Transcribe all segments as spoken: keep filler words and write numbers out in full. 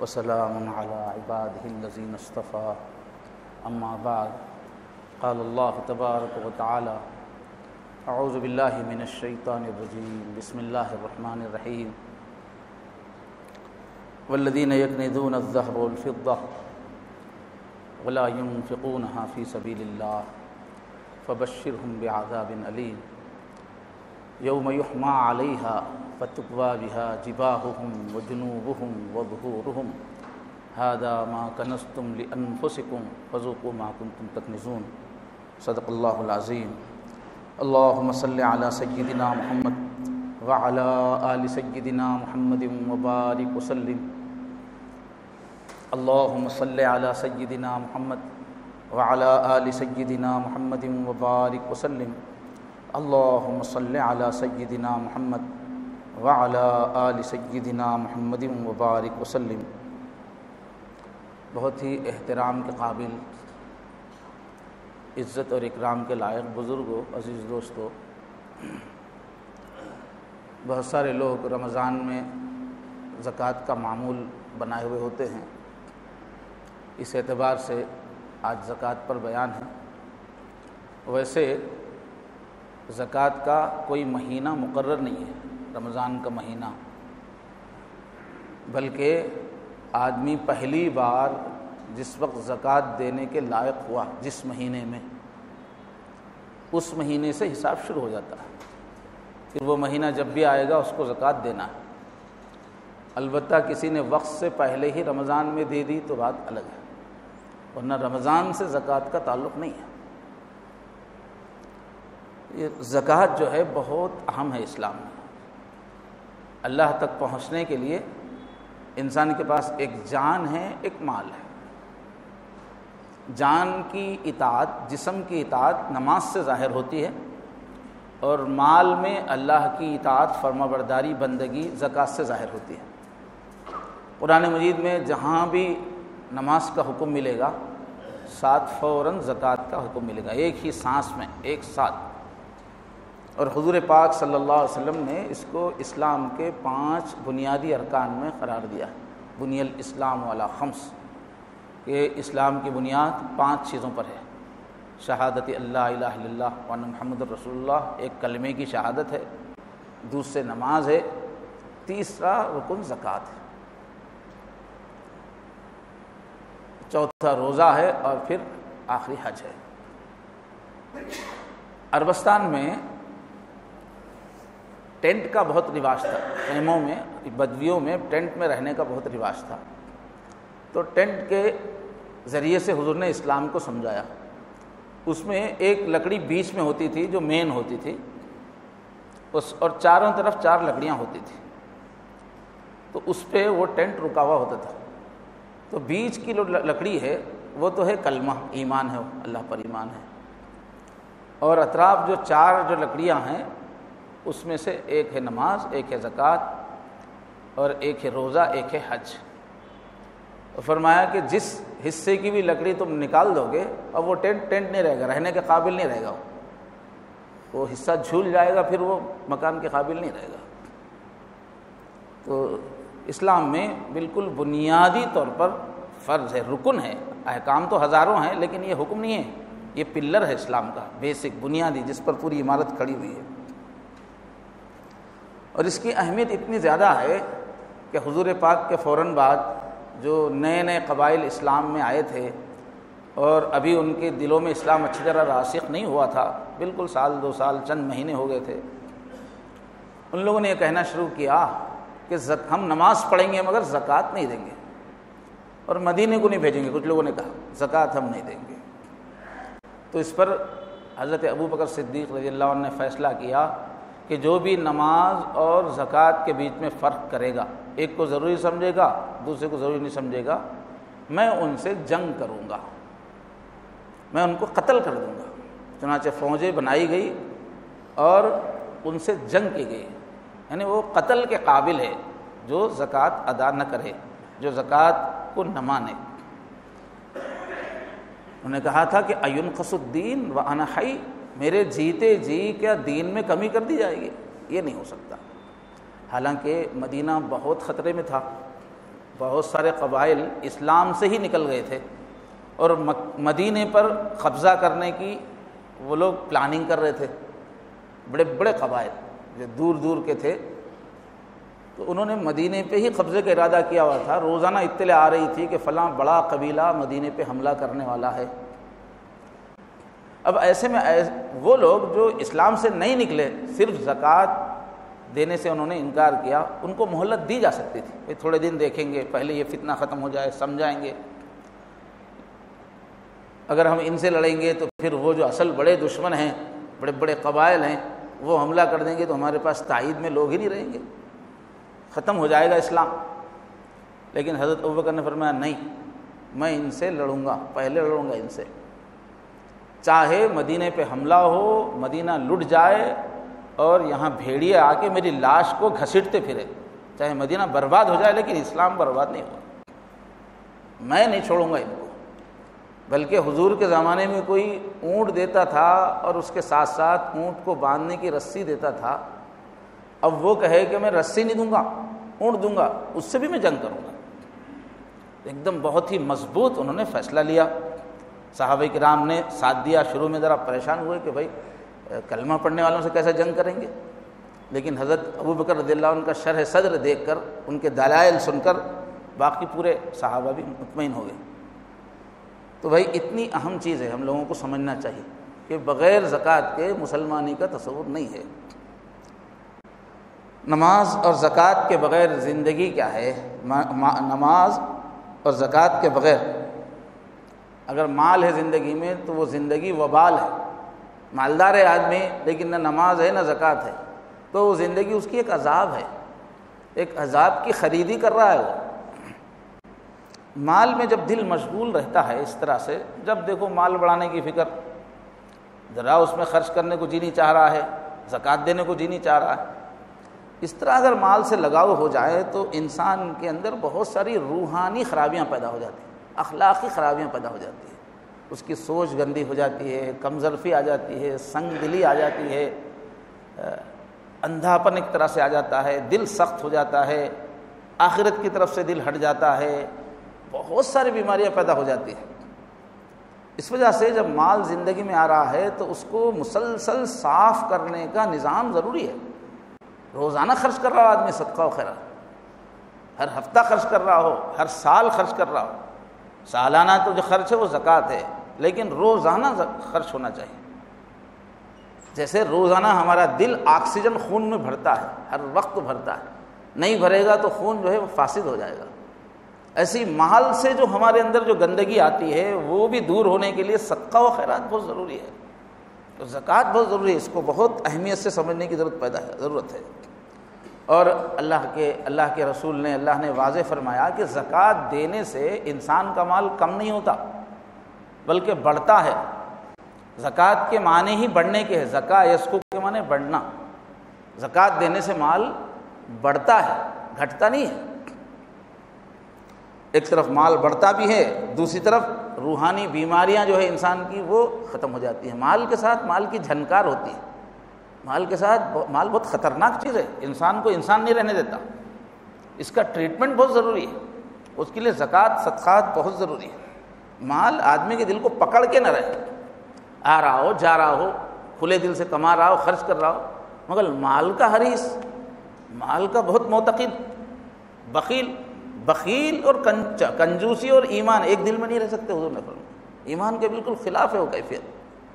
وسلام على عباده الذين اصطفى اما بعد قال الله تبارك وتعالى اعوذ بالله من الشيطان الرجيم بسم الله الرحمن الرحيم والذين يكنزون الذهب والفضة ولا ينفقونها في سبيل الله فبشرهم بعذاب أليم يوم يحمى عليها فتكوى بها جباههم وجنوبهم وظهورهم هذا ما كنزتم لأنفسكم فذوقوا ما كنتم تكنزون صدق الله العظيم اللهم صل على سيدنا محمد وعلى آل سيدنا محمد وبارك وسلم اللهم صل على سيدنا محمد وعلى آل سيدنا محمد وبارك وسلم اللهم صل على سيدنا محمد وعلى آل سيدنا محمد وبارك وسلم۔ بہت ہی احترام کے قابل، عزت اور اکرام کے لائق بزرگوں، عزیز دوستوں، بہت سارے لوگ رمضان میں زکوٰۃ کا معمول بنائے ہوئے ہوتے ہیں، اس اعتبار سے آج زکوٰۃ پر بیان ہے۔ ویسے زکوٰۃ کا کوئی مہینہ مقرر نہیں ہے، رمضان کا مہینہ، بلکہ آدمی پہلی بار جس وقت زکوٰۃ دینے کے لائق ہوا جس مہینے میں، اس مہینے سے حساب شروع ہو جاتا ہے۔ پھر وہ مہینہ جب بھی آئے گا اس کو زکوٰۃ دینا ہے۔ البتہ کسی نے وقت سے پہلے ہی رمضان میں دے دی تو بات الگ ہے، ورنہ رمضان سے زکوٰۃ کا تعلق نہیں ہے۔ یہ زکوٰۃ جو ہے بہت اہم ہے اسلام میں۔ اللہ تک پہنچنے کے لیے انسان کے پاس ایک جان ہے، ایک مال ہے۔ جان کی اطاعت، جسم کی اطاعت نماز سے ظاہر ہوتی ہے، اور مال میں اللہ کی اطاعت، فرما برداری، بندگی زکوٰۃ سے ظاہر ہوتی ہے۔ قرآن مجید میں جہاں بھی نماز کا حکم ملے گا، ساتھ فوراً زکوٰۃ کا حکم ملے گا، ایک ہی سانس میں، ایک ساتھ۔ اور حضور پاک صلی اللہ علیہ وسلم نے اس کو اسلام کے پانچ بنیادی ارکان میں قرار دیا ہے۔ بنی الاسلام علی خمس، کہ اسلام کی بنیاد پانچ چیزوں پر ہے۔ شہادت اللہ الہ الا اللہ وان محمد رسول اللہ، ایک کلمے کی شہادت ہے، دوسرے نماز ہے، تیسرا رکن زکوٰۃ ہے، چوتھا روزہ ہے، اور پھر آخری حج ہے۔ عربستان میں ٹینٹ کا بہت رواج تھا، خیموں میں، بدویوں میں ٹینٹ میں رہنے کا بہت رواج تھا۔ تو ٹینٹ کے ذریعے سے حضور نے اسلام کو سمجھایا۔ اس میں ایک لکڑی بیچ میں ہوتی تھی جو مین ہوتی تھی، اس اور چاروں طرف چار لکڑیاں ہوتی تھیں، تو اس پہ وہ ٹینٹ رکا ہوا ہوتا تھا۔ تو بیچ کی جو لکڑی ہے وہ تو ہے کلمہ، ایمان ہے، اللہ پر ایمان ہے، اور اطراف جو چار جو لکڑیاں ہیں اس میں سے ایک ہے نماز، ایک ہے زکوٰۃ، اور ایک ہے روزہ، ایک ہے حج۔ فرمایا کہ جس حصے کی بھی لکڑی تم نکال دو گے، اب وہ ٹینٹ ٹینٹ نہیں رہے گا، رہنے کے قابل نہیں رہے گا، وہ حصہ جھول جائے گا، پھر وہ مکان کے قابل نہیں رہے گا۔ تو اسلام میں بالکل بنیادی طور پر فرض ہے، رکن ہے۔ احکام تو ہزاروں ہیں، لیکن یہ حکم نہیں ہے، یہ پلر ہے اسلام کا، بیسک، بنیادی، جس پر پوری عمارت کھڑی ہوئی ہے۔ اور اس کی اہمیت اتنی زیادہ ہے کہ حضور پاک کے فوراً بعد جو نئے نئے قبائل اسلام میں آئے تھے، اور ابھی ان کے دلوں میں اسلام اچھی طرح راسخ نہیں ہوا تھا، بالکل سال دو سال چند مہینے ہو گئے تھے، ان لوگوں نے یہ کہنا شروع کیا کہ ہم نماز پڑھیں گے مگر زکوٰۃ نہیں دیں گے، اور مدینے کو نہیں بھیجیں گے۔ کچھ لوگوں نے کہا زکوٰۃ ہم نہیں دیں گے۔ تو اس پر حضرت ابوبکر صدیق رضی اللہ عنہ نے فیصلہ کیا کہ جو بھی نماز اور زکوٰۃ کے بیچ میں فرق کرے گا، ایک کو ضروری سمجھے گا، دوسرے کو ضروری نہیں سمجھے گا، میں ان سے جنگ کروں گا، میں ان کو قتل کر دوں گا۔ چنانچہ فوجیں بنائی گئی اور ان سے جنگ کی گئی، یعنی وہ قتل کے قابل ہے جو زکوٰۃ ادا نہ کرے، جو زکوٰۃ کو نہ مانے۔ انہوں نے کہا تھا کہ اَيُنْقَصُ الدِّينُ وَأَنَا حَيٌّ، میرے جیتے جی کیا دین میں کمی کر دی جائے گی؟ یہ نہیں ہو سکتا۔ حالانکہ مدینہ بہت خطرے میں تھا، بہت سارے قبائل اسلام سے ہی نکل گئے تھے اور مدینے پر قبضہ کرنے کی وہ لوگ پلاننگ کر رہے تھے، بڑے بڑے قبائل جو دور دور کے تھے، تو انہوں نے مدینے پہ ہی قبضے کا ارادہ کیا ہوا تھا۔ روزانہ اطلاع آ رہی تھی کہ فلاں بڑا قبیلہ مدینے پہ حملہ کرنے والا ہے۔ اب ایسے میں وہ لوگ جو اسلام سے نہیں نکلے، صرف زکوٰۃ دینے سے انہوں نے انکار کیا، ان کو مہلت دی جا سکتی تھی، بھئی تھوڑے دن دیکھیں گے، پہلے یہ فتنہ ختم ہو جائے، سمجھائیں گے، اگر ہم ان سے لڑیں گے تو پھر وہ جو اصل بڑے دشمن ہیں، بڑے بڑے قبائل ہیں، وہ حملہ کر دیں گے تو ہمارے پاس تائید میں لوگ ہی نہیں رہیں گے، ختم ہو جائے گا اسلام۔ لیکن حضرت ابوبکر نے فرمایا نہیں، میں ان سے لڑوں گا، پہلے لڑوں گا ان سے، چاہے مدینے پہ حملہ ہو، مدینہ لٹ جائے اور یہاں بھیڑیے آ کے میری لاش کو گھسیٹتے پھرے، چاہے مدینہ برباد ہو جائے لیکن اسلام برباد نہیں ہوگا، میں نہیں چھوڑوں گا ان کو۔ بلکہ حضور کے زمانے میں کوئی اونٹ دیتا تھا اور اس کے ساتھ ساتھ اونٹ کو باندھنے کی رسی دیتا تھا، اب وہ کہے کہ میں رسی نہیں دوں گا، اونٹ دوں گا، اس سے بھی میں جنگ کروں گا۔ ایک دم بہت ہی مضبوط انہوں نے فیصلہ لیا۔ صحابہ کرام نے ساتھ دیا، شروع میں ذرا پریشان ہوئے کہ بھائی کلمہ پڑھنے والوں سے کیسے جنگ کریں گے، لیکن حضرت ابوبکر رضی اللہ عنہ کا شرح صدر دیکھ کر، ان کے دلائل سن کر باقی پورے صحابہ بھی مطمئن ہو گئے۔ تو بھائی اتنی اہم چیز ہے، ہم لوگوں کو سمجھنا چاہیے کہ بغیر زکوٰۃ کے مسلمانی کا تصور نہیں ہے۔ نماز اور زکوٰۃ کے بغیر زندگی کیا ہے؟ نماز اور زکوٰۃ کے بغیر اگر مال ہے زندگی میں تو وہ زندگی وبال ہے، مالدار ہے آدمی لیکن نہ نماز ہے نہ زکوٰۃ ہے، تو وہ زندگی اس کی ایک عذاب ہے، ایک عذاب کی خریدی کر رہا ہے وہ۔ مال میں جب دل مشغول رہتا ہے اس طرح سے، جب دیکھو مال بڑھانے کی فکر، ذرا اس میں خرچ کرنے کو جی نہیں چاہ رہا ہے، زکوٰۃ دینے کو جی نہیں چاہ رہا ہے، اس طرح اگر مال سے لگاؤ ہو جائے تو انسان کے اندر بہت ساری روحانی خرابیاں پیدا ہو جاتی ہیں، اخلاقی خرابیاں پیدا ہو جاتی ہیں، اس کی سوچ گندی ہو جاتی ہے، کمزرفی آ جاتی ہے، سنگ دلی آ جاتی ہے، اندھاپن ایک طرح سے آ جاتا ہے، دل سخت ہو جاتا ہے، آخرت کی طرف سے دل ہٹ جاتا ہے، بہت ساری بیماریاں پیدا ہو جاتی ہیں۔ اس وجہ سے جب مال زندگی میں آ رہا ہے تو اس کو مسلسل صاف کرنے کا نظام ضروری ہے۔ روزانہ خرچ کر رہا ہو آدمی صدقہ و خیرات، ہر ہفتہ خرچ کر رہا ہو، ہر سال خرچ کر رہا ہو، سالانہ تو جو خرچ ہے وہ زکوٰۃ ہے، لیکن روزانہ خرچ ہونا چاہیے۔ جیسے روزانہ ہمارا دل آکسیجن خون میں بھرتا ہے، ہر وقت بھرتا ہے، نہیں بھرے گا تو خون جو ہے وہ فاسد ہو جائے گا، ایسی مال سے جو ہمارے اندر جو گندگی آتی ہے وہ بھی دور ہونے کے لیے صدقہ و خیرات بہت ضروری ہے، تو زکوٰۃ بہت ضروری ہے، اس کو بہت اہمیت سے سمجھنے کی ضرورت پیدا ہے ضرورت ہے۔ اور اللہ کے اللہ کے رسول نے اللہ نے واضح فرمایا کہ زکوٰۃ دینے سے انسان کا مال کم نہیں ہوتا بلکہ بڑھتا ہے۔ زکوٰۃ کے معنی ہی بڑھنے کے ہے، زکا یسکو کے معنی بڑھنا، زکوٰۃ دینے سے مال بڑھتا ہے، گھٹتا نہیں ہے۔ ایک طرف مال بڑھتا بھی ہے، دوسری طرف روحانی بیماریاں جو ہے انسان کی وہ ختم ہو جاتی ہیں۔ مال کے ساتھ مال کی جھنکار ہوتی ہے، مال کے ساتھ مال بہت خطرناک چیز ہے، انسان کو انسان نہیں رہنے دیتا، اس کا ٹریٹمنٹ بہت ضروری ہے، اس کے لیے زکوٰۃ صدقات بہت ضروری ہے۔ مال آدمی کے دل کو پکڑ کے نہ رہے، آ رہا ہو جا رہا ہو، کھلے دل سے کما رہا ہو، خرچ کر رہا ہو، مگر مال کا حریص، مال کا بہت معتقد، بخیل بخیل اور کنجوسی اور ایمان ایک دل میں نہیں رہ سکتے، حضور نے فرمایا ایمان کے بالکل خلاف ہے وہ کیفیت۔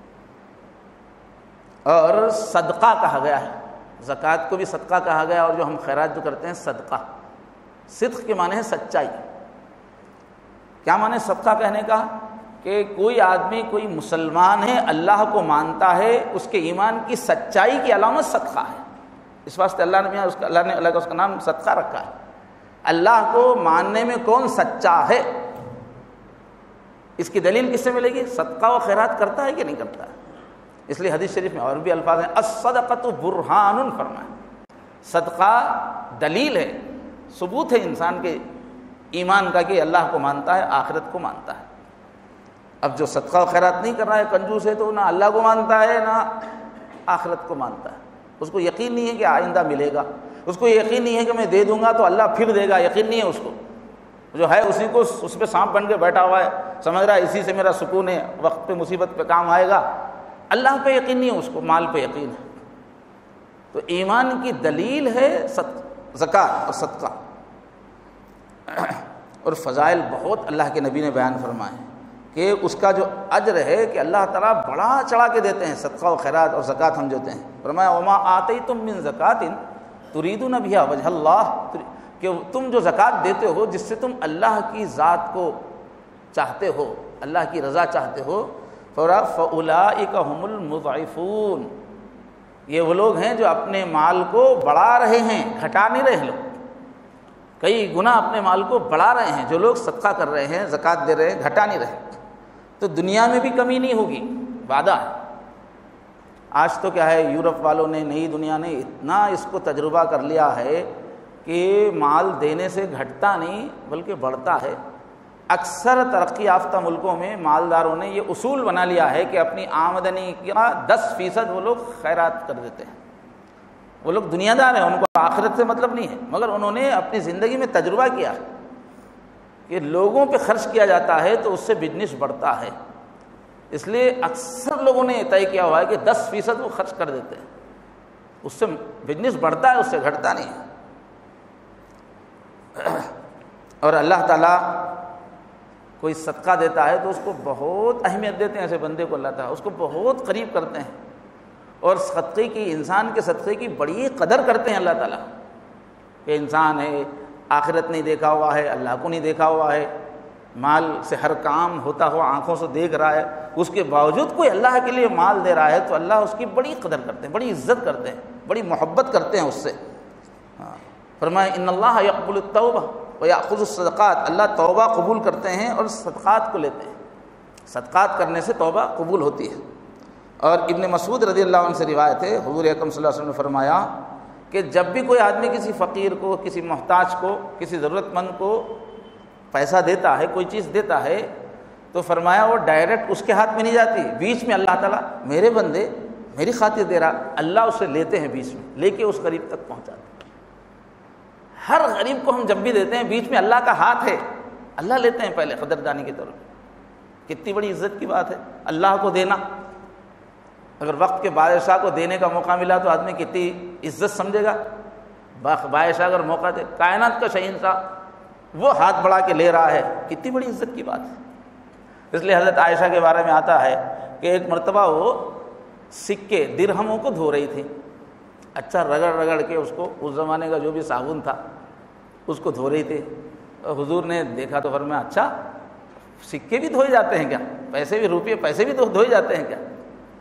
اور صدقہ کہا گیا ہے، زکوٰۃ کو بھی صدقہ کہا گیا، اور جو ہم خیرات جو کرتے ہیں صدقہ، صدق کے معنی ہے سچائی۔ کیا معنی صدقہ کہنے کا؟ کہ کوئی آدمی کوئی مسلمان ہے، اللہ کو مانتا ہے، اس کے ایمان کی سچائی کی علامت صدقہ ہے، اس واسطے اللہ نے اس کا اللہ نے اللہ کا اس کا نام صدقہ رکھا ہے۔ اللہ کو ماننے میں کون سچا ہے، اس کی دلیل کس سے ملے گی؟ صدقہ و خیرات کرتا ہے کہ نہیں کرتا ہے۔ اس لیے حدیث شریف میں اور بھی الفاظ ہیں، الصدقۃ برہان، فرمایا صدقہ دلیل ہے، ثبوت ہے انسان کے ایمان کا کہ اللہ کو مانتا ہے، آخرت کو مانتا ہے۔ اب جو صدقہ و خیرات نہیں کر رہا ہے، کنجوس ہے، تو نہ اللہ کو مانتا ہے نہ آخرت کو مانتا ہے، اس کو یقین نہیں ہے کہ آئندہ ملے گا، اس کو یقین نہیں ہے کہ میں دے دوں گا تو اللہ پھر دے گا، یقین نہیں ہے اس کو، جو ہے اسی کو اس پہ سانپ بن کے بیٹھا ہوا ہے، سمجھ رہا ہے اسی سے میرا سکون ہے، وقت پہ مصیبت پہ کام آئے گا، اللہ پہ یقین نہیں ہے، اس کو مال پہ یقین ہے۔ تو ایمان کی دلیل ہے زکوٰۃ اور صدقہ، اور فضائل بہت اللہ کے نبی نے بیان فرمائے ہیں کہ اس کا جو اجر ہے کہ اللہ تعالیٰ بڑا چڑھا کے دیتے ہیں صدقہ و خیرات اور زکوٰۃ ہم دیتے ہیں۔ فرمایا وما آتیتم من زکوٰۃ تریدون بہا وجہ اللہ، کہ تم جو زکوٰۃ دیتے ہو جس سے تم اللہ کی ذات کو چاہتے ہو، اللہ کی رضا چاہتے ہو، فَأُولَٰئِكَ هُمُ الْمُضْعِفُونَ، یہ وہ لوگ ہیں جو اپنے مال کو بڑھا رہے ہیں، گھٹا نہیں رہے لوگ، کئی گنا اپنے مال کو بڑھا رہے ہیں۔ جو لوگ صدقہ کر رہے ہیں، زکوٰۃ دے رہے ہیں، گھٹا نہیں رہے، تو دنیا میں بھی کمی نہیں ہوگی، وعدہ ہے۔ آج تو کیا ہے، یورپ والوں نے، نئی دنیا نے اتنا اس کو تجربہ کر لیا ہے کہ مال دینے سے گھٹتا نہیں بلکہ بڑھتا ہے۔ اکثر ترقی یافتہ ملکوں میں مالداروں نے یہ اصول بنا لیا ہے کہ اپنی آمدنی کا دس فیصد وہ لوگ خیرات کر دیتے ہیں۔ وہ لوگ دنیا دار ہیں، ان کو آخرت سے مطلب نہیں ہے، مگر انہوں نے اپنی زندگی میں تجربہ کیا ہے کہ لوگوں پہ خرچ کیا جاتا ہے تو اس سے بزنس بڑھتا ہے، اس لیے اکثر لوگوں نے طے کیا ہوا ہے کہ دس فیصد وہ خرچ کر دیتے ہیں، اس سے بزنس بڑھتا ہے، اس سے گھٹتا نہیں ہے۔ اور اللہ تعالیٰ کوئی صدقہ دیتا ہے تو اس کو بہت اہمیت دیتے ہیں، ایسے بندے کو اللہ تعالیٰ اس کو بہت قریب کرتے ہیں، اور صدقے کی، انسان کے صدقے کی بڑی قدر کرتے ہیں اللہ تعالیٰ، کہ انسان ہے آخرت نہیں دیکھا ہوا ہے، اللہ کو نہیں دیکھا ہوا ہے، مال سے ہر کام ہوتا ہوا آنکھوں سے دیکھ رہا ہے، اس کے باوجود کوئی اللہ کے لیے مال دے رہا ہے تو اللہ اس کی بڑی قدر کرتے ہیں، بڑی عزت کرتے ہیں، بڑی محبت کرتے ہیں اس سے۔ فرمایا ان اللہ یقبل التوبہ ویأخذ الصدقات، اللہ توبہ قبول کرتے ہیں اور صدقات کو لیتے ہیں، صدقات کرنے سے توبہ قبول ہوتی ہے۔ اور ابن مسعود رضی اللہ عنہ سے روایت ہے، حضور اکرم صلی اللہ علیہ وسلم نے فرمایا کہ جب بھی کوئی آدمی کسی فقیر کو، کسی محتاج کو، کسی ضرورت مند کو پیسہ دیتا ہے، کوئی چیز دیتا ہے، تو فرمایا وہ ڈائریکٹ اس کے ہاتھ میں نہیں جاتی، بیچ میں اللہ تعالیٰ میرے بندے میری خاطر دے رہا، اللہ اسے لیتے ہیں، بیچ میں لے کے اس غریب تک پہنچاتے ہیں۔ ہر غریب کو ہم جب بھی دیتے ہیں بیچ میں اللہ کا ہاتھ ہے، اللہ لیتے ہیں پہلے قدردانی کے طور پر۔ کتنی بڑی عزت کی بات ہے اللہ کو دینا۔ اگر وقت کے بادشاہ کو دینے کا موقع ملا تو آدمی کتنی عزت سمجھے گا، بادشاہ اگر موقع دے، کائنات کا شہنشاہ وہ ہاتھ بڑھا کے لے رہا ہے، کتنی بڑی عزت کی بات ہے۔ اس لیے حضرت عائشہ کے بارے میں آتا ہے کہ ایک مرتبہ وہ سکے درہموں کو دھو رہی تھی، اچھا رگڑ رگڑ کے اس کو، اس زمانے کا جو بھی صابن تھا اس کو دھو رہی تھی۔ حضور نے دیکھا تو فرمایا اچھا سکے بھی دھوئے جاتے ہیں کیا، پیسے بھی، روپیے پیسے بھی دھوئے جاتے ہیں کیا؟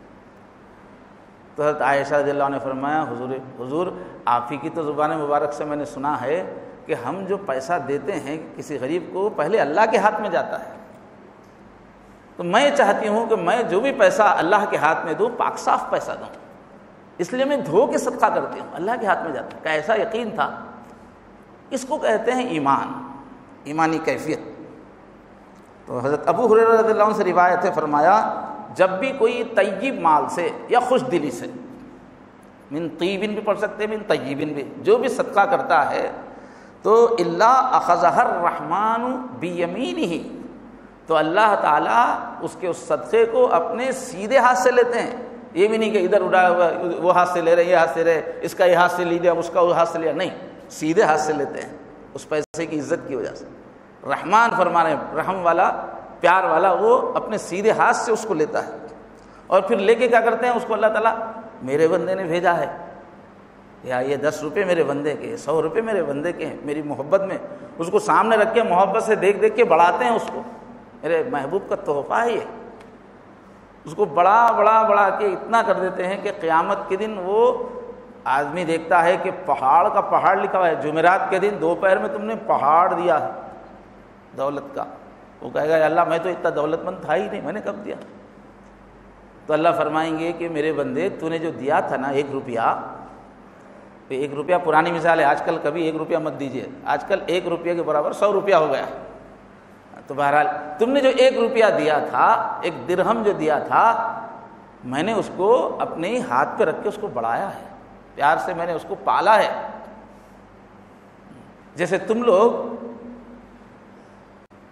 تو حضرت عائشہ رضی اللہ عنہ نے فرمایا حضور حضور آپ ہی کی تو زبان مبارک سے میں نے سنا ہے کہ ہم جو پیسہ دیتے ہیں کسی غریب کو پہلے اللہ کے ہاتھ میں جاتا ہے، تو میں چاہتی ہوں کہ میں جو بھی پیسہ اللہ کے ہاتھ میں دوں پاک صاف پیسہ دوں، اس لیے میں دھو کے صدقہ کرتی ہوں، اللہ کے ہاتھ میں جاتا ہے۔ کہ ایسا یقین تھا، اس کو کہتے ہیں ایمان، ایمانی کیفیت۔ تو حضرت ابو ہریرہ رضی اللہ عنہ سے روایت ہے، فرمایا جب بھی کوئی طیب مال سے یا خوش دلی سے، من طیبن بھی پڑھ سکتے ہیں، من طیبن بھی، جو بھی صدقہ کرتا ہے تو اللہ اخذہ الرحمن بیمینہ، تو اللہ تعالیٰ اس کے اس صدقے کو اپنے سیدھے ہاتھ سے لیتے ہیں۔ یہ بھی نہیں کہ ادھر اڑایا ہوا وہ ہاتھ سے لے رہے، یہ ہاتھ سے رہے، اس کا یہ ہاتھ سے لے لیا، اس کا وہ ہاتھ سے لیا، نہیں، سیدھے ہاتھ سے لیتے ہیں اس پیسے کی عزت کی وجہ سے۔ رحمان فرمانے، رحم والا، پیار والا، وہ اپنے سیدھے ہاتھ سے اس کو لیتا ہے، اور پھر لے کے کیا کرتے ہیں اس کو، اللہ تعالیٰ میرے بندے نے بھیجا ہے، یا یہ دس روپے میرے بندے کے، سو روپے میرے بندے کے ہیں، میری محبت میں اس کو سامنے رکھ کے محبت سے دیکھ دیکھ کے بڑھاتے ہیں اس کو، میرے محبوب کا تحفہ ہے یہ، اس کو بڑا بڑا بڑا کے اتنا کر دیتے ہیں کہ قیامت کے دن وہ آدمی دیکھتا ہے کہ پہاڑ کا پہاڑ لکھا ہوا ہے، جمعرات کے دن دوپہر میں تم نے پہاڑ دیا ہے دولت کا، وہ کہے گا یا اللہ میں تو اتنا دولت مند تھا ہی نہیں، میں نے کب دیا؟ تو اللہ فرمائیں گے کہ میرے بندے تو نے جو دیا تھا نا ایک روپیہ، ایک روپیہ پرانی مثال ہے، آج کل کبھی ایک روپیہ مت دیجیے، آج کل ایک روپیہ کے برابر سو روپیہ ہو گیا، تو بہرحال تم نے جو ایک روپیہ دیا تھا، ایک درہم جو دیا تھا، میں نے اس کو اپنے ہاتھ پہ رکھ کے اس کو بڑھایا ہے، پیار سے میں نے اس کو پالا ہے۔ جیسے تم لوگ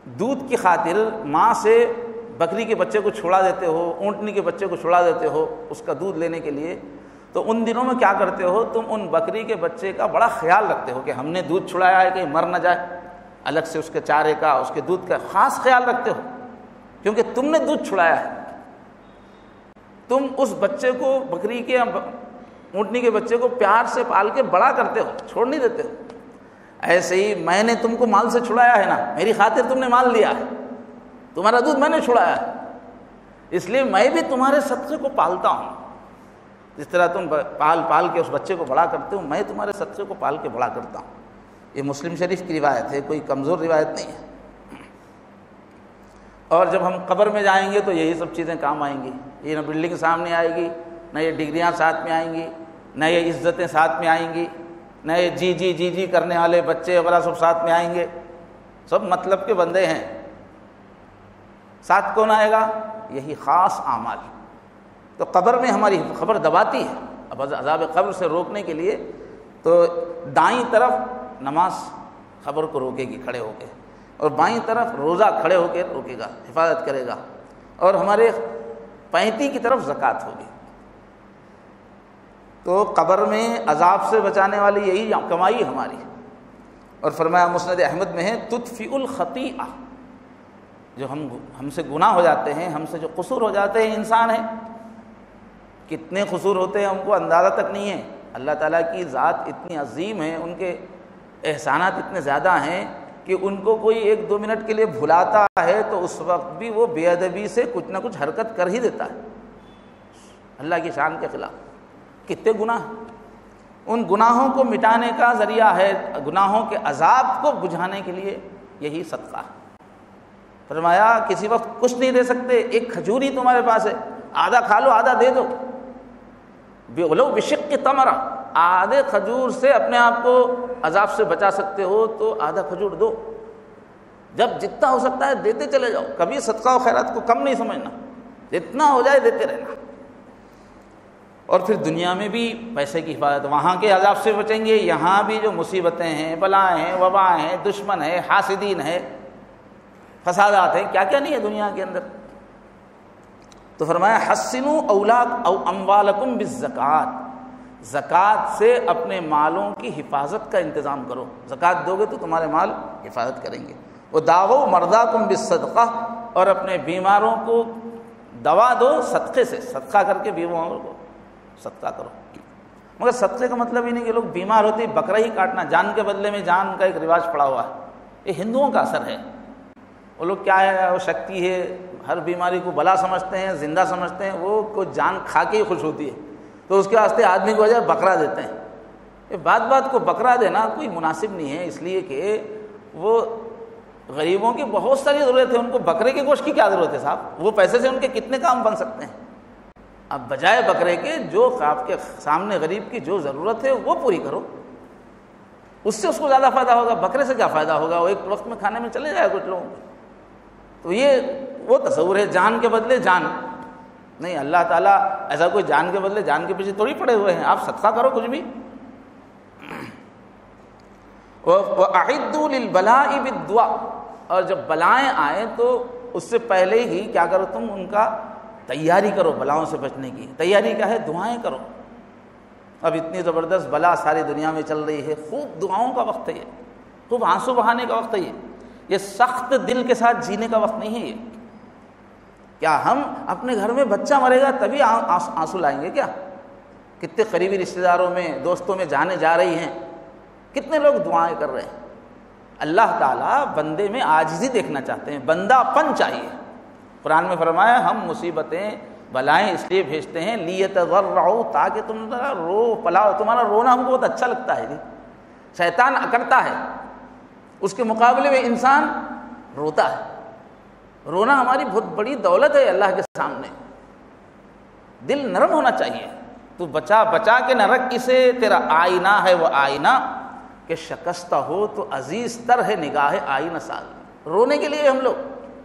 دودھ کی خاطر ماں سے بکری کے بچے کو چھڑا دیتے ہو، اونٹنی کے بچے کو چھڑا دیتے ہو اس کا دودھ لینے کے لیے، تو ان دنوں میں کیا کرتے ہو تم؟ ان بکری کے بچے کا بڑا خیال رکھتے ہو کہ ہم نے دودھ چھڑایا ہے کہ مر نہ جائے، الگ سے اس کے چارے کا، اس کے دودھ کا خاص خیال رکھتے ہو، کیونکہ تم نے دودھ چھڑایا ہے۔ تم اس بچے کو، بکری کے اونٹنی کے بچے کو پیار سے پال کے بڑا کرتے ہو، چھوڑ نہیں دیتے ہو۔ ایسے ہی میں نے تم کو مال سے چھڑایا ہے نا، میری خاطر تم نے مال دیا ہے، تمہارا دودھ میں نے چھڑایا ہے، اس لیے میں بھی تمہارے صدقے کو پالتا ہوں۔ جس طرح تم پال پال کے اس بچے کو بڑا کرتے ہو، میں تمہارے صدقے کو پال کے بڑا کرتا ہوں۔ یہ مسلم شریف کی روایت ہے، کوئی کمزور روایت نہیں ہے۔ اور جب ہم قبر میں جائیں گے تو یہی سب چیزیں کام آئیں گی، یہ نہ بلڈنگ سامنے آئے گی، نہ یہ ڈگریاں ساتھ میں آئیں گی، نہ یہ عزتیں ساتھ میں آئیں گی، نہ یہ جی جی جی جی کرنے والے بچے وغیرہ سب ساتھ میں آئیں گے، سب مطلب کے بندے ہیں۔ ساتھ کون آئے گا؟ یہی خاص اعمال۔ تو قبر میں ہماری خبر دباتی ہے، اب عذاب قبر سے روکنے کے لیے تو دائیں طرف نماز خبر کو روکے گی کھڑے ہو کے، اور بائیں طرف روزہ کھڑے ہو کے روکے گا، حفاظت کرے گا، اور ہمارے پینتی کی طرف زکوٰۃ ہوگی۔ تو قبر میں عذاب سے بچانے والی یہی کمائی ہماری۔ اور فرمایا مسند احمد میں ہے تطفئ الخطیئہ، جو ہم ہم سے گناہ ہو جاتے ہیں، ہم سے جو قصور ہو جاتے ہیں، انسان ہیں کتنے قصور ہوتے ہیں ہم کو اندازہ تک نہیں ہے۔ اللہ تعالیٰ کی ذات اتنی عظیم ہے، ان کے احسانات اتنے زیادہ ہیں کہ ان کو کوئی ایک دو منٹ کے لیے بھلاتا ہے تو اس وقت بھی وہ بے ادبی سے کچھ نہ کچھ حرکت کر ہی دیتا ہے اللہ کی شان کے خلاف۔ کتنے گناہ، ان گناہوں کو مٹانے کا ذریعہ ہے، گناہوں کے عذاب کو بجھانے کے لیے یہی صدقہ ہے۔ فرمایا کسی وقت کچھ نہیں دے سکتے، ایک کھجور ہی تمہارے پاس ہے، آدھا کھا لو آدھا دے دو، لو بشق تمرہ، آدھے کھجور سے اپنے آپ کو عذاب سے بچا سکتے ہو تو آدھا کھجور دو، جب جتنا ہو سکتا ہے دیتے چلے جاؤ، کبھی صدقہ و خیرات کو کم نہیں سمجھنا، جتنا ہو جائے دیتے رہنا۔ اور پھر دنیا میں بھی پیسے کی حفاظت، وہاں کے عذاب سے بچیں گے، یہاں بھی جو مصیبتیں ہیں، بلائیں ہیں، وبائیں ہیں، دشمن ہیں، حاسدین ہیں، فسادات ہیں، کیا کیا نہیں ہے دنیا کے اندر۔ تو فرمایا حسنوا اولاد او اموالکم بالزکوٰۃ، زکوٰۃ سے اپنے مالوں کی حفاظت کا انتظام کرو، زکوٰۃ دو گے تو تمہارے مال حفاظت کریں گے۔ وداووا مرضاکم بالصدقہ، اور اپنے بیماروں کو دوا دو صدقے سے، صدقہ کر کے بیماروں کو صدقہ کرو۔ مگر صدقے کا مطلب ہی نہیں کہ لوگ بیمار ہوتے ہی بکرا ہی کاٹنا، جان کے بدلے میں جان کا ایک رواج پڑا ہوا ہے، یہ ہندوؤں کا اثر ہے۔ وہ لوگ کیا ہے، وہ شکتی ہے، ہر بیماری کو بلا سمجھتے ہیں، زندہ سمجھتے ہیں، وہ کو جان کھا کے ہی خوش ہوتی ہے، تو اس کے واسطے آدمی کو وجہ بکرا دیتے ہیں۔ یہ بات بات کو بکرا دینا کوئی مناسب نہیں ہے، اس لیے کہ وہ غریبوں کی بہت ساری ضرورت ہے، ان کو بکرے کے گوشت کی کیا ضرورت ہے صاحب؟ وہ پیسے سے ان کے کتنے کام بن سکتے ہیں۔ اب بجائے بکرے کے جو آپ کے سامنے غریب کی جو ضرورت ہے وہ پوری کرو، اس سے اس کو زیادہ فائدہ ہوگا، بکرے سے کیا فائدہ ہوگا؟ وہ ایک وقت میں کھانے میں چلے جائے کچھ لوگوں کو۔ تو یہ وہ تصور ہے جان کے بدلے جان نہیں، اللہ تعالیٰ ایسا کوئی جان کے بدلے جان کے پیچھے تھوڑی پڑے ہوئے ہیں، آپ صدقہ کرو کچھ بھی۔ وَأَعِدُّوا لِلْبَلَاءِ بِالدُّعَاءِ، اور جب بلائیں آئیں تو اس سے پہلے ہی کیا کرو تم؟ ان کا تیاری کرو، بلاؤں سے بچنے کی تیاری کیا ہے؟ دعائیں کرو۔ اب اتنی زبردست بلا ساری دنیا میں چل رہی ہے، خوب دعاؤں کا وقت ہے، یہ خوب آنسو بہانے کا وقت ہے، یہ یہ سخت دل کے ساتھ جینے کا وقت نہیں ہے۔ یہ کیا ہم اپنے گھر میں بچہ مرے گا تبھی آنسو لائیں گے کیا؟ کتنے قریبی رشتہ داروں میں، دوستوں میں جانے جا رہی ہیں، کتنے لوگ دعائیں کر رہے ہیں۔ اللہ تعالیٰ بندے میں عاجزی دیکھنا چاہتے ہیں، بندہ پن چاہیے۔ قرآن میں فرمایا ہم مصیبتیں بلائیں اس لیے بھیجتے ہیں لیتضرعوا، تاکہ تم رو پلاؤ، تمہارا رونا ہم کو بہت اچھا لگتا ہے۔ شیطان اکڑتا ہے، اس کے مقابلے میں انسان روتا ہے۔ رونا ہماری بہت بڑی دولت ہے اللہ کے سامنے، دل نرم ہونا چاہیے۔ تو بچا بچا کے نہ رکھ اسے، تیرا آئینہ ہے وہ آئینہ کہ شکستہ ہو تو عزیز تر ہے نگاہ آئینہ ساز، رونے کے لیے ہم لوگ۔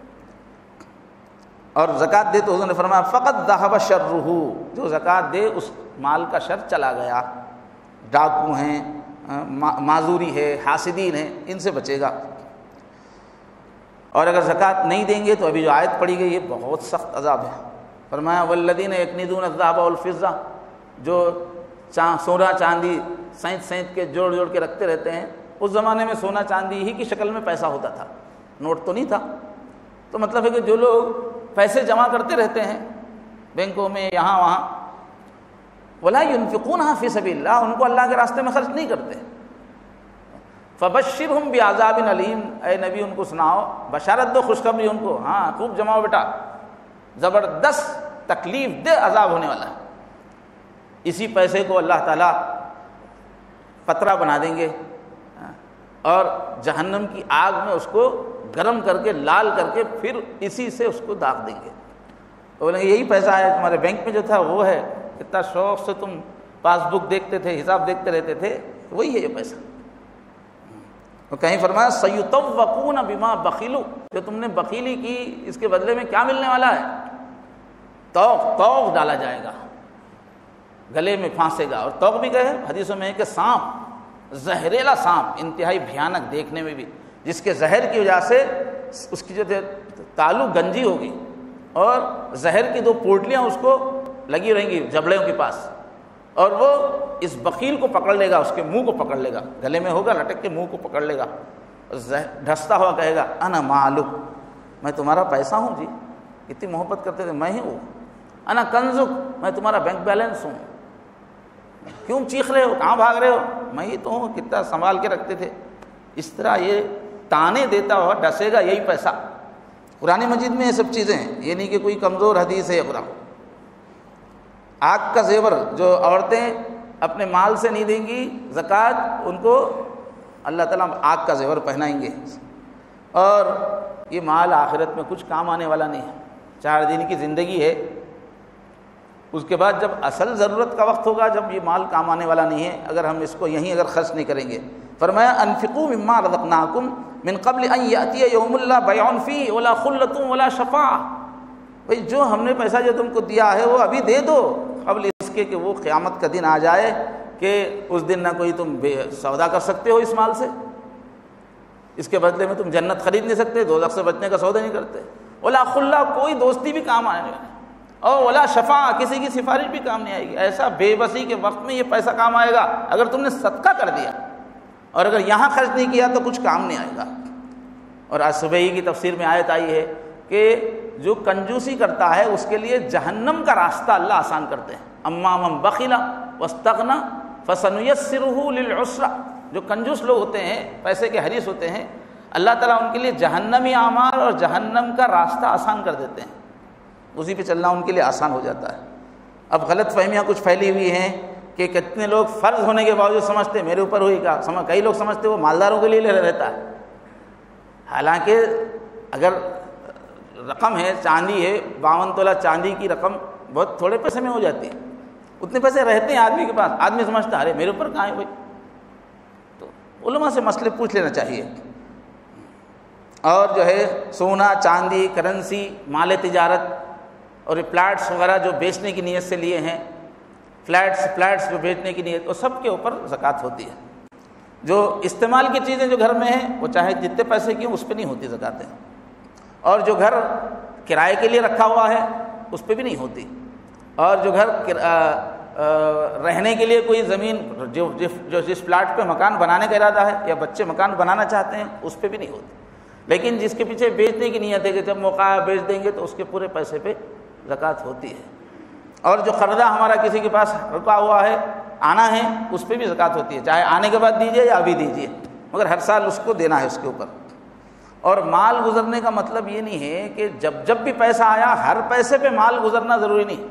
اور زکوٰۃ دے تو حضور نے فرمایا فقط ذهب شرہ، جو زکوٰۃ دے اس مال کا شر چلا گیا، ڈاکو ہیں، معذوری ہے، حاسدین ہیں، ان سے بچے گا۔ اور اگر زکوٰۃ نہیں دیں گے تو ابھی جو آیت پڑھی گئی یہ بہت سخت عذاب ہے. فرمایا والذین یکنزون الذهب والفضہ، جو سونا چاندی سینت سینت کے جوڑ جوڑ کے رکھتے رہتے ہیں. اس زمانے میں سونا چاندی ہی کی شکل میں پیسہ ہوتا تھا، نوٹ تو نہیں تھا. تو مطلب ہے کہ جو لوگ پیسے جمع کرتے رہتے ہیں بینکوں میں یہاں وہاں، ولا ينفقونها فی سبیل اللہ، ان کو اللہ کے راستے میں خرچ نہیں کرتے. فبشرہم بعذاب علیم، اے نبی ان کو سناؤ، بشارت دو، خوشخبری ان کو، ہاں خوب جماؤ بیٹا، زبردست تکلیف دہ عذاب ہونے والا ہے. اسی پیسے کو اللہ تعالیٰ پترا بنا دیں گے اور جہنم کی آگ میں اس کو گرم کر کے لال کر کے پھر اسی سے اس کو داغ دیں گے. تو بولیں گے یہی پیسہ ہے تمہارے بینک میں جو تھا وہ ہے، اتنا شوق سے تم پاس بک دیکھتے تھے، حساب دیکھتے رہتے تھے، وہی ہے یہ پیسہ. تو کہیں فرمایا سیطوقون بما بخلوا، جو تم نے بخیلی کی اس کے بدلے میں کیا ملنے والا ہے؟ توق، توق ڈالا جائے گا، گلے میں پھانسے گا. اور توق بھی کہے حدیثوں میں ہے کہ سانپ، زہریلا سانپ، انتہائی بھیانک دیکھنے میں بھی، جس کے زہر کی وجہ سے اس کی جو تالو گنجی ہوگی اور زہر کی دو پوٹلیاں اس کو لگی رہیں گی جبڑوں کے پاس، اور وہ اس بخیل کو پکڑ لے گا، اس کے منہ کو پکڑ لے گا، گلے میں ہوگا لٹک کے منہ کو پکڑ لے گا، ڈھستا ہوا کہے گا انا مالک، میں تمہارا پیسہ ہوں جی، اتنی محبت کرتے تھے میں ہی ہوں. انا کنزک، میں تمہارا بینک بیلنس ہوں، کیوں چیخ رہے ہو، کہاں بھاگ رہے ہو، میں ہی تو ہوں، کتنا سنبھال کے رکھتے تھے. اس طرح یہ تانے دیتا ہوا ڈسے گا یہی پیسہ. قرآن مجید میں یہ سب چیزیں ہیں، یہ نہیں کہ کوئی کمزور حدیث ہے یہ قرآن. آگ کا زیور جو عورتیں اپنے مال سے نہیں دیں گی زکوٰۃ، ان کو اللہ تعالیٰ آگ کا زیور پہنائیں گے. اور یہ مال آخرت میں کچھ کام آنے والا نہیں ہے. چار دن کی زندگی ہے، اس کے بعد جب اصل ضرورت کا وقت ہوگا جب یہ مال کام آنے والا نہیں ہے اگر ہم اس کو یہیں اگر خرچ نہیں کریں گے. فرمایا انفقوا مما رزقناکم من قبل ان یاتی یوم لا بیع فیہ ولا خلۃ ولا شفاعہ. بھئی جو ہم نے پیسہ جو تم کو دیا ہے وہ ابھی دے دو قبل اس کے کہ وہ قیامت کا دن آ جائے کہ اس دن نہ کوئی تم سودا کر سکتے ہو اس مال سے، اس کے بدلے میں تم جنت خرید نہیں سکتے، دوزخ سے بچنے کا سودا نہیں کرتے. ولا خلہ، کوئی دوستی بھی کام آنے والی، اور ولا شفاعہ، کسی کی سفارش بھی کام نہیں آئے گی. ایسا بے بسی کے وقت میں یہ پیسہ کام آئے گا اگر تم نے صدقہ کر دیا، اور اگر یہاں خرچ نہیں کیا تو کچھ کام نہیں آئے گا. اور آج صبح ہی کی تفسیر میں آیت آئی ہے کہ جو کنجوسی کرتا ہے اس کے لیے جہنم کا راستہ اللہ آسان کرتے ہیں. اما من بخل واستغنى فسنيسره للعسرى. جو کنجوس لوگ ہوتے ہیں، پیسے کے حریص ہوتے ہیں، اللہ تعالیٰ ان کے لیے جہنمی اعمال اور جہنم کا راستہ آسان کر دیتے ہیں، اسی پہ چلنا ان کے لیے آسان ہو جاتا ہے. اب غلط فہمیاں کچھ پھیلی ہوئی ہیں کہ کتنے لوگ فرض ہونے کے باوجود سمجھتے ہیں میرے اوپر ہوئی کا سمجھ، کئی لوگ سمجھتے ہیں وہ مالداروں کے لیے رہتا ہے. حالانکہ اگر رقم ہے، چاندی ہے، باون تولہ چاندی کی رقم بہت تھوڑے پیسے میں ہو جاتی ہے، اتنے پیسے رہتے ہیں آدمی کے پاس، آدمی سمجھتا ہے ارے میرے اوپر کہاں ہے بھائی. تو علماء سے مسئلے پوچھ لینا چاہیے. اور جو ہے سونا چاندی، کرنسی، مال تجارت اور یہ پلاٹس وغیرہ جو بیچنے کی نیت سے لیے ہیں، فلیٹس فلیٹس جو بیچنے کی نیت، وہ سب کے اوپر زکوٰۃ ہوتی ہے. جو استعمال کی چیزیں جو گھر میں ہیں وہ چاہے جتنے پیسے کی ہوں اس پہ نہیں ہوتی زکوٰۃ. اور جو گھر کرائے کے لیے رکھا ہوا ہے اس پہ بھی نہیں ہوتی. اور جو گھر رہنے کے لیے کوئی زمین جو جو جس پلاٹ پہ مکان بنانے کا ارادہ ہے یا بچے مکان بنانا چاہتے ہیں اس پہ بھی نہیں ہوتی. لیکن جس کے پیچھے بیچنے کی نیت ہے کہ جب موقع بیچ دیں گے تو اس کے پورے پیسے پہ زکوٰۃ ہوتی ہے. اور جو قرضہ ہمارا کسی کے پاس رکا ہوا ہے، آنا ہے، اس پہ بھی زکوٰۃ ہوتی ہے، چاہے آنے کے بعد دیجیے یا ابھی دیجیے، مگر ہر سال اس کو دینا ہے اس کے اوپر. اور مال گزرنے کا مطلب یہ نہیں ہے کہ جب جب بھی پیسہ آیا ہر پیسے پہ مال گزرنا ضروری نہیں.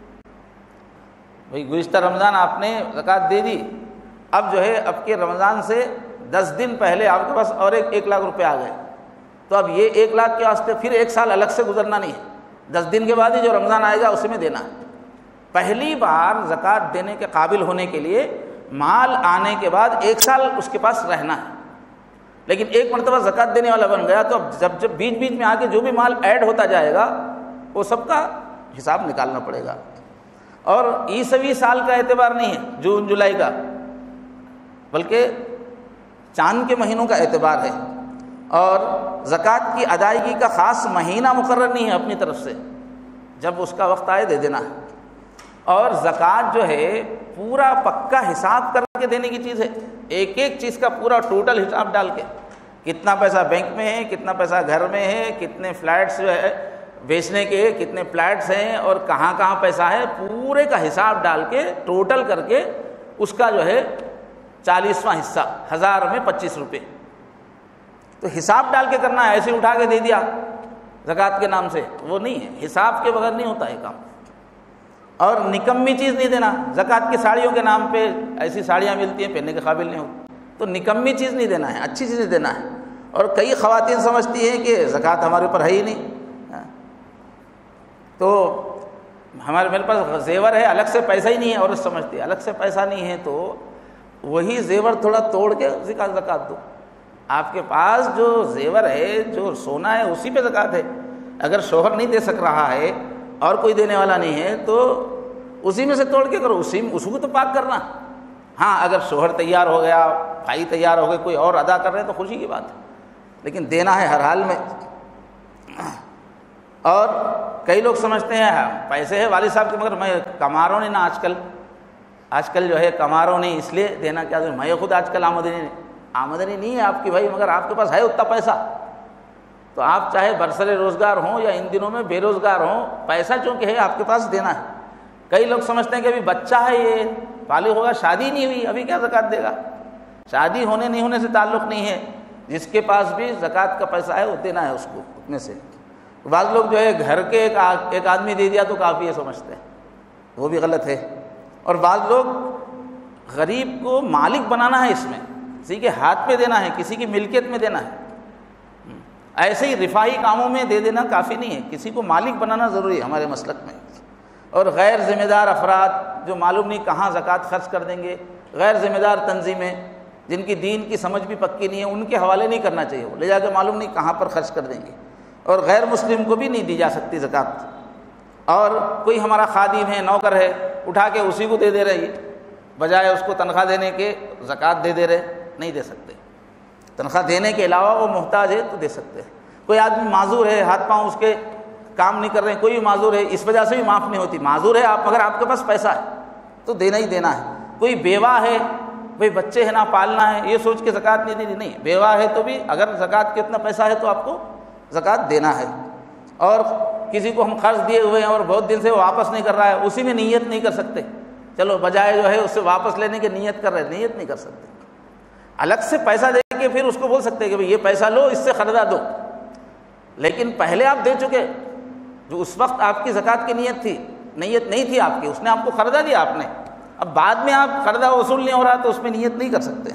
بھئی گزشتہ رمضان آپ نے زکوٰۃ دے دی، اب جو ہے اب کے رمضان سے دس دن پہلے آپ کے پاس اور ایک ایک لاکھ روپے آ گئے، تو اب یہ ایک لاکھ کے واسطے پھر ایک سال الگ سے گزرنا نہیں ہے، دس دن کے بعد ہی جو رمضان آئے گا اسی میں دینا ہے. پہلی بار زکوٰۃ دینے کے قابل ہونے کے لیے مال آنے کے بعد ایک سال اس کے پاس رہنا ہے. لیکن ایک مرتبہ زکوٰۃ دینے والا بن گیا تو اب جب جب بیچ بیچ میں آ کے جو بھی مال ایڈ ہوتا جائے گا وہ سب کا حساب نکالنا پڑے گا. اور عیسوی سال کا اعتبار نہیں ہے جون جولائی کا، بلکہ چاند کے مہینوں کا اعتبار ہے. اور زکوٰۃ کی ادائیگی کا خاص مہینہ مقرر نہیں ہے اپنی طرف سے، جب اس کا وقت آئے دے دینا ہے۔ اور زکوٰۃ جو ہے پورا پکا حساب کر کے دینے کی چیز ہے، ایک ایک چیز کا پورا ٹوٹل حساب ڈال کے، کتنا پیسہ بینک میں ہے، کتنا پیسہ گھر میں ہے، کتنے فلیٹس جو ہے بیچنے کے، کتنے فلیٹس ہیں اور کہاں کہاں پیسہ ہے، پورے کا حساب ڈال کے ٹوٹل کر کے اس کا جو ہے چالیسواں حصہ، ہزار میں پچیس روپے، تو حساب ڈال کے کرنا ہے، ایسے اٹھا کے دے دیا زکوٰۃ کے نام سے، وہ نہیں ہے، حساب کے بغیر نہیں ہوتا ہے کام۔ اور نکمی چیز نہیں دینا، زکوٰۃ کی ساڑیوں کے نام پہ ایسی ساڑیاں ملتی ہیں پہننے کے قابل نہیں ہوتی، تو نکمی چیز نہیں دینا ہے، اچھی چیزیں دینا ہے۔ اور کئی خواتین سمجھتی ہیں کہ زکوٰۃ ہمارے اوپر ہے ہی نہیں، تو ہمارے میرے پاس زیور ہے، الگ سے پیسہ ہی نہیں ہے، عورت سمجھتی ہے الگ سے پیسہ نہیں ہے تو وہی زیور تھوڑا توڑ کے زکوٰۃ زکوٰۃ دو، آپ کے پاس جو زیور ہے، جو سونا ہے، اسی پہ زکوٰۃ ہے۔ اگر شوہر نہیں دے سک رہا ہے اور کوئی دینے والا نہیں ہے تو اسی میں سے توڑ کے کرو، اسی اس کو تو پاک کرنا۔ ہاں اگر شوہر تیار ہو گیا، بھائی تیار ہو گئے، کوئی اور ادا کر رہے ہیں تو خوشی کی بات ہے، لیکن دینا ہے ہر حال میں۔ اور کئی لوگ سمجھتے ہیں پیسے ہے والد صاحب کے، مگر میں کما رہا ہوں نا آج کل آج کل جو ہے کما رہا ہوں نہیں، اس لیے دینا کیا، میں خود آج کل آمدنی نہیں آمدنی نہیں ہے آپ کی بھائی، مگر آپ کے پاس ہے اتنا پیسہ، تو آپ چاہے برسر روزگار ہوں یا ان دنوں میں بے روزگار ہوں، پیسہ چونکہ ہے آپ کے پاس دینا ہے۔ کئی لوگ سمجھتے ہیں کہ ابھی بچہ ہے، یہ بالغ ہوگا، شادی نہیں ہوئی، ابھی کیا زکوٰۃ دے گا، شادی ہونے نہیں ہونے سے تعلق نہیں ہے، جس کے پاس بھی زکوٰۃ کا پیسہ ہے وہ دینا ہے اس کو، اس میں سے۔ بعض لوگ جو ہے گھر کے ایک ایک آدمی دے دیا تو کافی ہے سمجھتے ہیں، وہ بھی غلط ہے۔ اور بعض لوگ غریب کو مالک بنانا ہے، اس میں کسی کے ہاتھ میں دینا ہے، کسی کی ملکیت میں دینا ہے، ایسے ہی رفاہی کاموں میں دے دینا کافی نہیں ہے، کسی کو مالک بنانا ضروری ہے ہمارے مسلک میں۔ اور غیر ذمہ دار افراد جو معلوم نہیں کہاں زکوٰۃ خرچ کر دیں گے، غیر ذمہ دار تنظیمیں جن کی دین کی سمجھ بھی پکی نہیں ہے، ان کے حوالے نہیں کرنا چاہیے، وہ لے جا کے معلوم نہیں کہاں پر خرچ کر دیں گے۔ اور غیر مسلم کو بھی نہیں دی جا سکتی زکوٰۃ۔ اور کوئی ہمارا خادم ہے، نوکر ہے، اٹھا کے اسی کو دے دے رہے، بجائے اس کو تنخواہ دینے کے زکوٰۃ دے دے رہے، نہیں دے سکتے۔ تنخواہ دینے کے علاوہ وہ محتاج ہے تو دے سکتے ہیں۔ کوئی آدمی معذور ہے، ہاتھ پاؤں اس کے کام نہیں کر رہے ہیں، کوئی بھی معذور ہے، اس وجہ سے بھی معاف نہیں ہوتی، معذور ہے آپ مگر آپ کے پاس پیسہ ہے تو دینا ہی دینا ہے۔ کوئی بیوہ ہے، بھئی بچے ہیں نا پالنا ہے، یہ سوچ کے زکوٰۃ نہیں دینی، نہیں، بیوہ ہے تو بھی اگر زکوٰۃ کے اتنا پیسہ ہے تو آپ کو زکوٰۃ دینا ہے۔ اور کسی کو ہم قرض دیے ہوئے ہیں اور بہت دن سے وہ واپس نہیں کر رہا ہے، اسی میں نیت نہیں کر سکتے، چلو بجائے جو ہے اس سے واپس لینے کی نیت کر رہے ہیں، نیت نہیں کر سکتے۔ الگ سے پیسہ دے کے پھر اس کو بول سکتے ہیں کہ بھئی یہ پیسہ لو، اس سے خریدا دو، لیکن پہلے آپ دے چکے، جو اس وقت آپ کی زکوٰۃ کی نیت تھی، نیت نہیں تھی آپ کی، اس نے آپ کو خریدا دیا آپ نے، اب بعد میں آپ قرضہ وصول نہیں ہو رہا تو اس میں نیت نہیں کر سکتے۔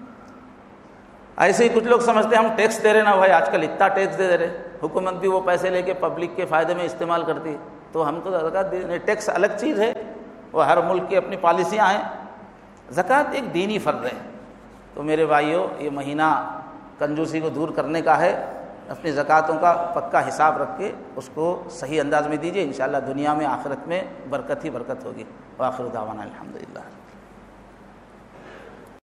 ایسے ہی کچھ لوگ سمجھتے ہیں ہم ٹیکس دے رہے نا بھائی، آج کل اتنا ٹیکس دے رہے، حکومت بھی وہ پیسے لے کے پبلک کے فائدے میں استعمال کرتی، تو ہم تو زکوٰۃ دے رہے۔ ٹیکس الگ چیز ہے، وہ ہر ملک کی اپنی پالیسیاں ہیں، زکوٰۃ ایک دینی فرض ہے۔ تو میرے بھائیوں، یہ مہینہ کنجوسی کو دور کرنے کا ہے، اپنی زکوٰۃوں کا پکا حساب رکھ کے اس کو صحیح انداز میں دیجیے، انشاءاللہ دنیا میں آخرت میں برکت ہی برکت ہوگی۔ وآخر دعوانا الحمدللہ۔